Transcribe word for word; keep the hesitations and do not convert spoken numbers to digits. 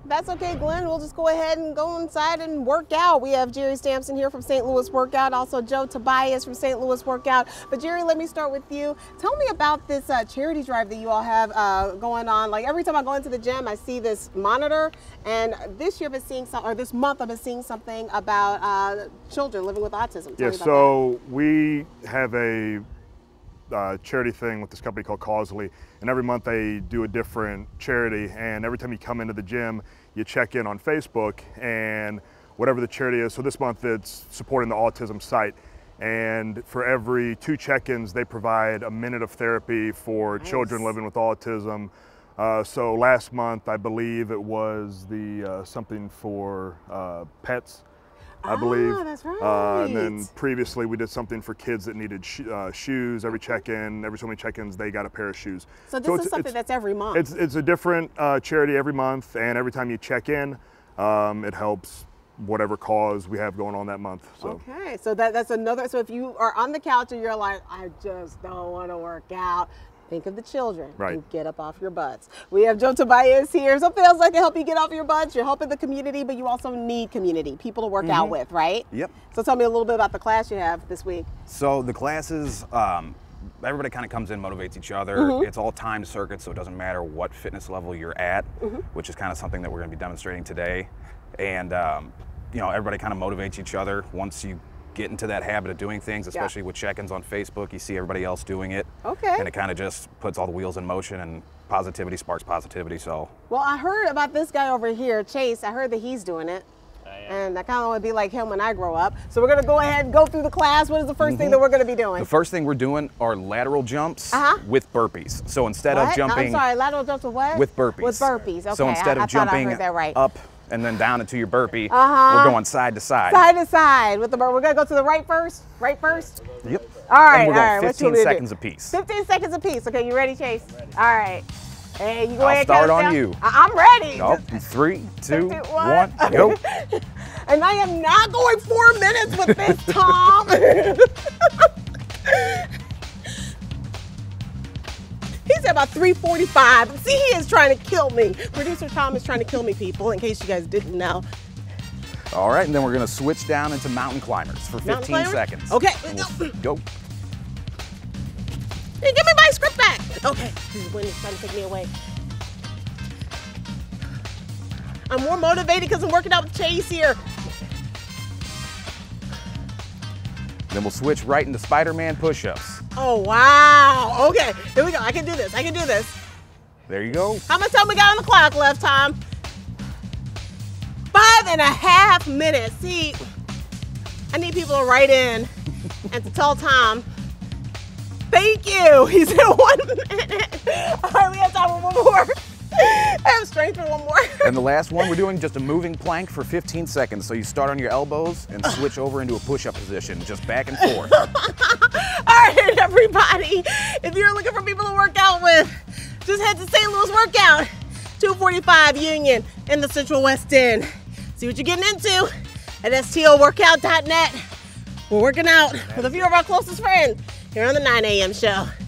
That's okay, Glenn. We'll just go ahead and go inside and work out. We have Jerry Stampson here from Saint Louis Workout, also Joe Tobias from Saint Louis Workout. But Jerry, let me start with you. Tell me about this uh, charity drive that you all have uh, going on. Like every time I go into the gym, I see this monitor, and this year I've been seeing some, or this month I've been seeing something about uh, children living with autism. Tell yeah, so that. we have a Uh, charity thing with this company called Causally, and every month they do a different charity, and every time you come into the gym you check in on Facebook and whatever the charity is. So this month it's supporting the autism site, and for every two check-ins they provide a minute of therapy for nice. children living with autism. Uh, so last month I believe it was the uh, something for uh, pets, I believe. Ah, that's right. Uh, and then previously we did something for kids that needed sh uh, shoes. Every check-in, every so many check-ins, they got a pair of shoes. So this so is something that's every month. It's, it's a different uh, charity every month, and every time you check in, um, it helps whatever cause we have going on that month. So. Okay, so that, that's another, so if you are on the couch and you're like, I just don't want to work out, think of the children right. and get up off your butts. We have Joe Tobias here. Something else that can help you get off your butts. You're helping the community, but you also need community, people to work mm-hmm. out with, right? Yep. So tell me a little bit about the class you have this week. So the classes, um, everybody kind of comes in, motivates each other. Mm-hmm. It's all timed circuits, so it doesn't matter what fitness level you're at, mm-hmm. which is kind of something that we're going to be demonstrating today. And um, you know, everybody kind of motivates each other. Once you get into that habit of doing things, especially yeah. with check-ins on Facebook, you see everybody else doing it. Okay. And it kind of just puts all the wheels in motion, and positivity sparks positivity, so. Well, I heard about this guy over here, Chase. I heard that he's doing it. And I kind of want to be like him when I grow up. So we're going to go ahead and go through the class. What is the first mm-hmm. thing that we're going to be doing? The first thing we're doing are lateral jumps uh-huh. with burpees. So instead what? of jumping. I'm sorry, lateral jumps with what? With burpees. With burpees, okay. So instead I, of I jumping I heard that right. up and then down into your burpee, uh-huh. we're going side to side. Side to side with the burpee. We're going to go to the right first? Right first? Yep. All right, and we're going all right. fifteen seconds apiece. fifteen seconds apiece. Okay, you ready, Chase? Ready. All right. Hey, you go I'll ahead start on down. you. I I'm ready. Oh, three, two, Three, two, one, one, go. And I am not going four minutes with this, Tom. He said about three forty-five. See, he is trying to kill me. Producer Tom is trying to kill me, people, in case you guys didn't know. All right, and then we're gonna switch down into mountain climbers for fifteen seconds. Okay, we'll go. Hey, give me my script back. Okay, this is when he's trying to take me away. I'm more motivated because I'm working out with Chase here. Then we'll switch right into Spider-Man push-ups. Oh, wow. Okay, here we go. I can do this. I can do this. There you go. How much time we got on the clock left, Tom? Five and a half minutes. See, I need people to write in and to tell Tom, thank you. He said one minute. All right, we have time for one more. I have strength for one more. And the last one, we're doing just a moving plank for fifteen seconds. So you start on your elbows and switch over into a push-up position, just back and forth. All right, everybody. If you're looking for people to work out with, just head to Saint Louis Workout, two forty-five Union in the Central West End. See what you're getting into at S T O workout dot net. We're working out with a few of our closest friends here on the nine A M show.